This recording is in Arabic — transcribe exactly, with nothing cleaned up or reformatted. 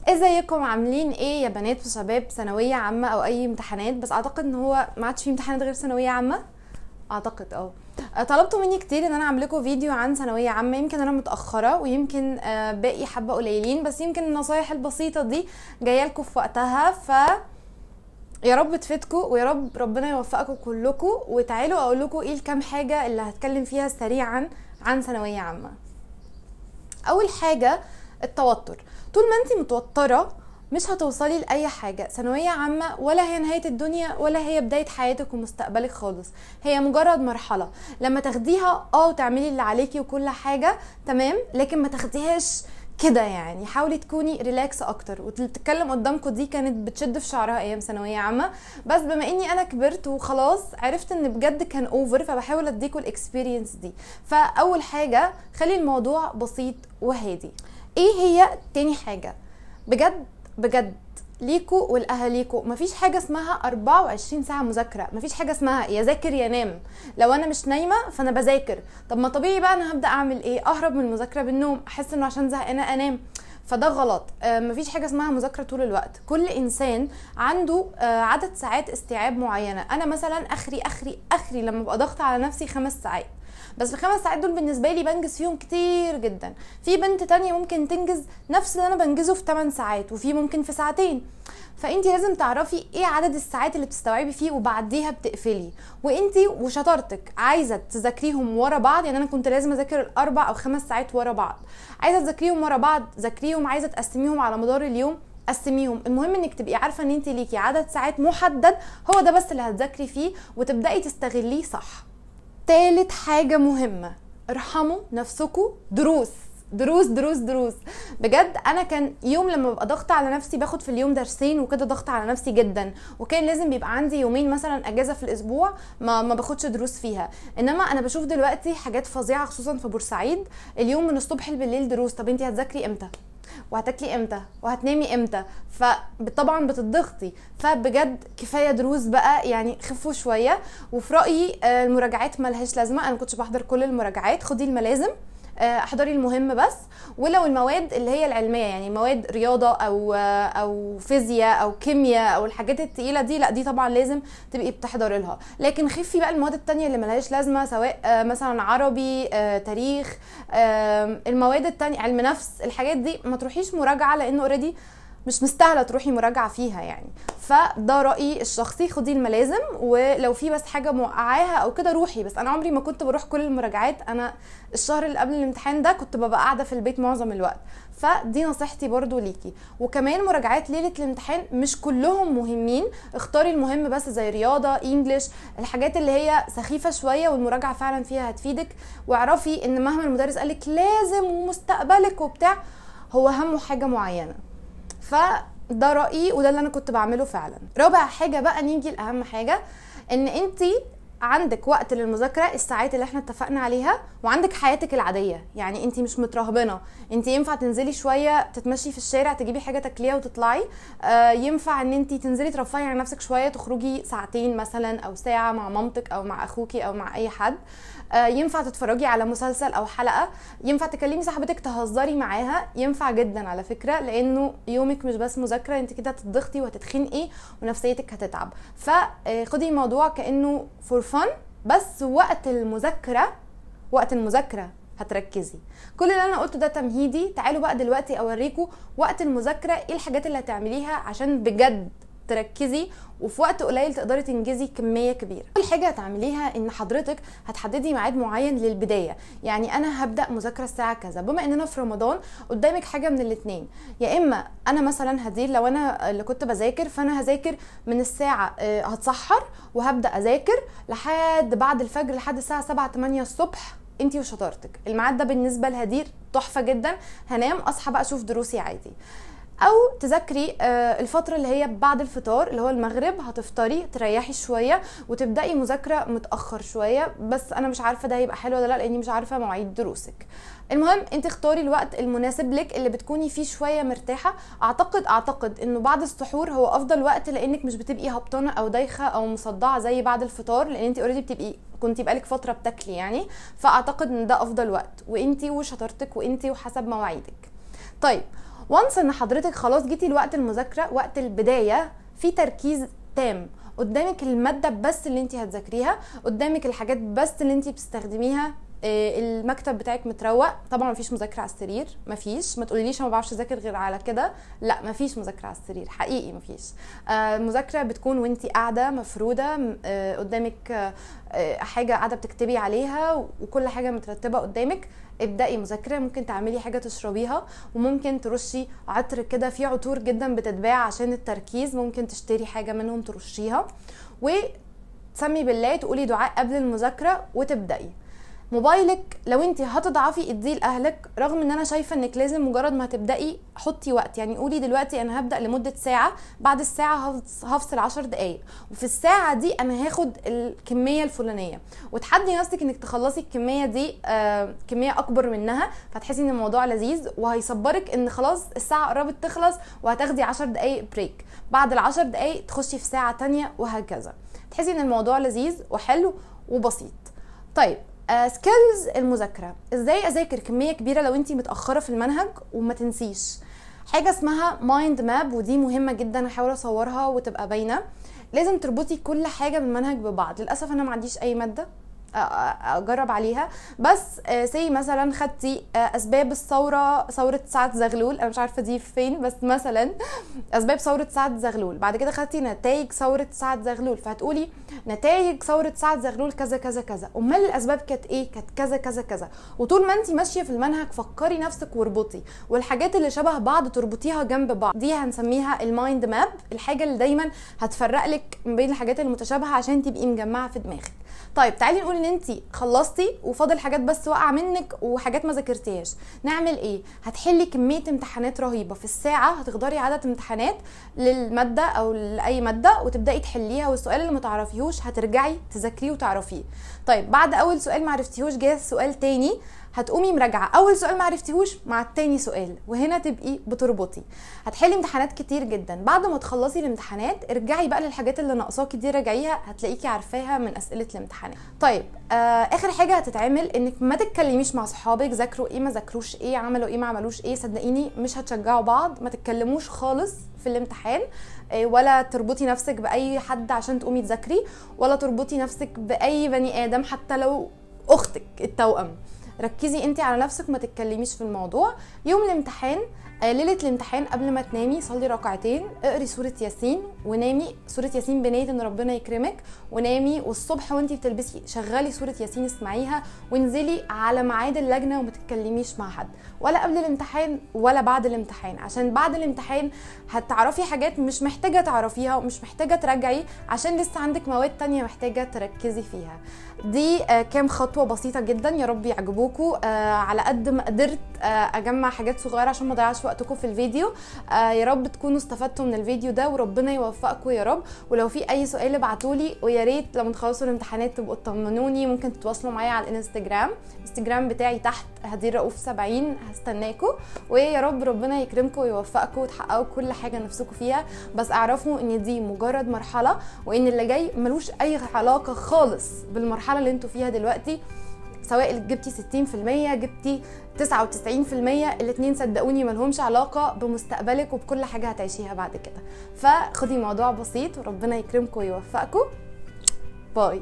ازيكم عاملين ايه يا بنات وشباب ثانويه عامه او اي امتحانات؟ بس اعتقد ان هو ما عادش في امتحانات غير ثانويه عامه. اعتقد اه طلبتوا مني كتير ان انا اعمل لكم فيديو عن ثانويه عامه. يمكن انا متاخره ويمكن آه، باقي حبه قليلين، بس يمكن النصايح البسيطه دي جايه لكم في وقتها. ف يا رب تفيدكم ويا رب ربنا يوفقكم كلكم. وتعالوا اقول لكم ايه الكام حاجه اللي هتكلم فيها سريعا عن ثانويه عامه. اول حاجه التوتر. طول ما انت متوتره مش هتوصلي لاي حاجه. ثانويه عامه ولا هي نهايه الدنيا ولا هي بدايه حياتك ومستقبلك خالص، هي مجرد مرحله. لما تاخديها اه وتعملي اللي عليكي وكل حاجه تمام، لكن ما تاخديهاش كده. يعني حاولي تكوني ريلاكس اكتر. وتتكلم قدامكم دي كانت بتشد في شعرها ايام ثانويه عامه، بس بما اني انا كبرت وخلاص عرفت ان بجد كان اوفر، فبحاول اديكم الاكسبيرينس دي. فاول حاجه خلي الموضوع بسيط وهادي. ايه هي تاني حاجه؟ بجد بجد ليكو ولاهاليكو مفيش حاجه اسمها اربعة وعشرين ساعه مذاكره. مفيش حاجه اسمها يا ذاكر يا نام. لو انا مش نايمه فانا بذاكر. طب ما طبيعي بقى انا هبدا اعمل ايه؟ اهرب من المذاكره بالنوم، احس انه عشان زهقانه انام. فده غلط. آه مفيش حاجه اسمها مذاكره طول الوقت. كل انسان عنده آه عدد ساعات استيعاب معينه. انا مثلا اخري اخري اخري لما ببقى ضغط على نفسي خمس ساعات، بس الخمس ساعات دول بالنسبه لي بنجز فيهم كتير جدا. في بنت تانية ممكن تنجز نفس اللي انا بنجزه في ثماني ساعات، وفي ممكن في ساعتين. فانتي لازم تعرفي ايه عدد الساعات اللي بتستوعبي فيه وبعديها بتقفلي. وانتي وشطارتك عايزه تذاكريهم ورا بعض. يعني انا كنت لازم اذاكر الاربع او خمس ساعات ورا بعض. عايزه تذاكريهم ورا بعض ذاكريهم، عايزه تقسميهم على مدار اليوم قسميهم. المهم انك تبقي عارفه ان انت ليكي عدد ساعات محدد، هو ده بس اللي هتذاكري فيه وتبداي تستغليه صح. تالت حاجة مهمة، ارحموا نفسكم. دروس دروس دروس دروس. بجد انا كان يوم لما ببقى ضغط على نفسي باخد في اليوم درسين وكده، ضغط على نفسي جدا. وكان لازم بيبقى عندي يومين مثلا اجازه في الاسبوع ما ما باخدش دروس فيها. انما انا بشوف دلوقتي حاجات فظيعه خصوصا في بورسعيد، اليوم من الصبح بالليل دروس. طب انتي هتذاكري امتى؟ وهتاكلي امتى؟ وهتنامي امتى؟ فطبعا بتضغطي. فبجد كفايه دروس بقى، يعني خفوا شويه. وفي رايي المراجعات ملهاش لازمه. انا كنتش بحضر كل المراجعات. خدي الملازم، احضري المهم بس. ولو المواد اللي هي العلميه، يعني مواد رياضه او او فيزياء او كيمياء او الحاجات التقيله دي، لا دي طبعا لازم تبقي بتحضري لها. لكن خفي بقى المواد التانية اللي ملهاش لازمه، سواء مثلا عربي، تاريخ، المواد التانية، علم نفس، الحاجات دي ما تروحيش مراجعه لانه اوريدي مش مستاهله تروحي مراجعه فيها يعني. فده رايي الشخصي. خدي الملازم، ولو في بس حاجه موقعاها او كده روحي. بس انا عمري ما كنت بروح كل المراجعات. انا الشهر اللي قبل الامتحان ده كنت ببقى قاعده في البيت معظم الوقت. فدي نصيحتي برضو ليكي. وكمان مراجعات ليله الامتحان مش كلهم مهمين. اختاري المهم بس، زي رياضه، انجليش، الحاجات اللي هي سخيفه شويه والمراجعه فعلا فيها هتفيدك. واعرفي ان مهما المدرس قالك لازم ومستقبلك وبتاع، هو همه حاجه معينه. فده رأيي وده اللي انا كنت بعمله فعلا. رابع حاجة بقى نيجي لأهم حاجة، ان انتي عندك وقت للمذاكرة، الساعات اللي احنا اتفقنا عليها، وعندك حياتك العادية. يعني انتي مش مترهبنة. انتي ينفع تنزلي شوية تتمشي في الشارع، تجيبي حاجة تاكليها وتطلعي. آه ينفع ان انتي تنزلي ترفهي عن نفسك شوية، تخرجي ساعتين مثلا او ساعة مع مامتك او مع اخوكي او مع اي حد. آه ينفع تتفرجي على مسلسل او حلقة. ينفع تكلمي صاحبتك تهزري معاها. ينفع جدا على فكرة، لانه يومك مش بس مذاكرة، انت كده هتضغطي وهتتخنقي ونفسيتك هتتعب. فخدي الموضوع كأنه فور فن. بس وقت المذاكرة وقت المذاكرة هتركزي. كل اللي انا قلته ده تمهيدي. تعالوا بقى دلوقتي اوريكم وقت المذاكرة ايه الحاجات اللي هتعمليها عشان بجد تركزي وفي وقت قليل تقدري تنجزي كميه كبيره. اول حاجه هتعمليها ان حضرتك هتحددي ميعاد معين للبدايه. يعني انا هبدا مذاكره الساعه كذا. بما اننا في رمضان قدامك حاجه من الاثنين، يا اما انا مثلا هدير، لو انا اللي كنت بذاكر فانا هذاكر من الساعه هتسحر وهبدا اذاكر لحد بعد الفجر، لحد الساعه سبعة تمانية الصبح. انتي وشطارتك. الميعاد ده بالنسبه لهدير تحفه جدا. هنام اصحى بقى اشوف دروسي عادي. او تذاكري الفتره اللي هي بعد الفطار اللي هو المغرب، هتفطري تريحي شويه وتبداي مذاكره متاخر شويه. بس انا مش عارفه ده هيبقى حلو ولا لا، لاني مش عارفه مواعيد دروسك. المهم انت اختاري الوقت المناسب لك اللي بتكوني فيه شويه مرتاحه. اعتقد اعتقد انه بعد السحور هو افضل وقت، لانك مش بتبقي هبطانه او دايخه او مصدعه زي بعد الفطار، لان انت اوريدي بتبقي كنتي بقالك فتره بتاكلي يعني. فاعتقد ان ده افضل وقت، وانتي وشطارتك وانتي وحسب مواعيدك. طيب وانس ان حضرتك خلاص جيتي لوقت المذاكره، وقت البدايه في تركيز تام، قدامك الماده بس اللي انت هتذاكريها، قدامك الحاجات بس اللي انت بتستخدميها، المكتب بتاعك متروق. طبعا مفيش مذاكره على السرير، مفيش، ما تقوليليش انا ما بعرفش اذاكر غير على كده، لا مفيش مذاكره على السرير حقيقي مفيش. المذاكره بتكون وانتي قاعده مفروده قدامك حاجه قاعده بتكتبي عليها وكل حاجه مترتبه قدامك. ابدأي مذاكره، ممكن تعملي حاجه تشربيها، وممكن ترشي عطر كده، في عطور جدا بتتباع عشان التركيز، ممكن تشتري حاجه منهم ترشيها، وتسمي بالله، تقولي دعاء قبل المذاكره وتبدأي. موبايلك لو انت هتضعفي اديه لاهلك، رغم ان انا شايفه انك لازم مجرد ما هتبداي حطي وقت، يعني قولي دلوقتي انا هبدا لمده ساعه، بعد الساعه هفصل عشر دقايق، وفي الساعه دي انا هاخد الكميه الفلانيه، وتحدي نفسك انك تخلصي الكميه دي آه كميه اكبر منها، فتحسي ان الموضوع لذيذ وهيصبرك ان خلاص الساعه قربت تخلص وهتاخدي عشر دقايق بريك، بعد العشر دقايق تخشي في ساعه تانية وهكذا، تحسي ان الموضوع لذيذ وحلو وبسيط. طيب سكيلز uh, المذاكره، ازاي اذاكر كميه كبيره لو انتي متاخره في المنهج؟ وما تنسيش حاجه اسمها مايند ماب، ودي مهمه جدا، هحاول اصورها وتبقى باينه. لازم تربطي كل حاجه بالمنهج ببعض. للاسف انا ما عنديش اي ماده اجرب عليها، بس سي مثلا خدتي اسباب الثوره، ثوره سعد زغلول، انا مش عارفه دي فين، بس مثلا اسباب ثوره سعد زغلول، بعد كده خدتي نتائج ثوره سعد زغلول، فهتقولي نتائج ثوره سعد زغلول كذا كذا كذا، امال الاسباب كانت ايه؟ كانت كذا كذا كذا. وطول ما انت ماشيه في المنهج فكري نفسك واربطي، والحاجات اللي شبه بعض تربطيها جنب بعض، دي هنسميها المايند ماب، الحاجه اللي دايما هتفرق لك ما بين الحاجات المتشابهه عشان تبقي مجمعه في دماغك. طيب تعالي نقول ان انت خلصتي وفاضل حاجات بس واقعه منك وحاجات ما ذاكرتيهاش، نعمل ايه؟ هتحلي كميه امتحانات رهيبه في الساعه، هتختاري عدد امتحانات للماده او لاي ماده وتبداي تحليها، والسؤال اللي ما تعرفيهوش هترجعي تذاكريه وتعرفيه. طيب بعد اول سؤال ما عرفتيهوش جاي سؤال تاني، هتقومي مراجعه اول سؤال ما عرفتيهوش مع التاني سؤال، وهنا تبقي بتربطي. هتحلي امتحانات كتير جدا، بعد ما تخلصي الامتحانات ارجعي بقى للحاجات اللي ناقصاكي دي، راجعيها هتلاقيكي عارفاها من اسئله الامتحانات. طيب آه اخر حاجه هتتعمل انك ما تتكلميش مع صحابك ذاكروا ايه ما ذاكروش ايه، عملوا ايه ما عملوش ايه، صدقيني مش هتشجعوا بعض. ما تتكلموش خالص في الامتحان، ولا تربطي نفسك باي حد عشان تقومي تذاكري، ولا تربطي نفسك باي بني ادم حتى لو اختك التوأم. ركزي انت على نفسك، ما تتكلميش في الموضوع. يوم الامتحان ليله الامتحان قبل ما تنامي صلي ركعتين، اقري سوره ياسين ونامي، سوره ياسين بنيه ان ربنا يكرمك، ونامي. والصبح وانت بتلبسي شغلي سوره ياسين اسمعيها، وانزلي على ميعاد اللجنه وما تتكلميش مع حد، ولا قبل الامتحان ولا بعد الامتحان، عشان بعد الامتحان هتعرفي حاجات مش محتاجه تعرفيها ومش محتاجه تراجعي، عشان لسه عندك مواد تانية محتاجه تركزي فيها. دي كام خطوه بسيطه جدا، يا رب يعجبوكم. على قد ما قدرت اجمع حاجات صغيره عشان ما اضيعش وقتكم في الفيديو. يا رب تكونوا استفدتوا من الفيديو ده، وربنا يوفقكم يا رب. ولو في اي سؤال ابعتولي، ويا ريت لما تخلصوا الامتحانات تبقوا تطمنوني، ممكن تتواصلوا معايا على الانستجرام، الانستجرام بتاعي تحت هدير رؤوف سبعين، هستناكم. ويا رب ربنا يكرمكم ويوفقكم وتحققوا كل حاجه نفسكم فيها، بس اعرفوا ان دي مجرد مرحله، وان اللي جاي ملوش اي علاقه خالص بالمرحله اللي انتوا فيها دلوقتي. سواء جبتي ستين في المية جبتي تسعة وتسعين في المية، الاتنين صدقوني ملهمش علاقه بمستقبلك وبكل حاجه هتعيشيها بعد كده. فخدي موضوع بسيط وربنا يكرمكم ويوفقكم. باي.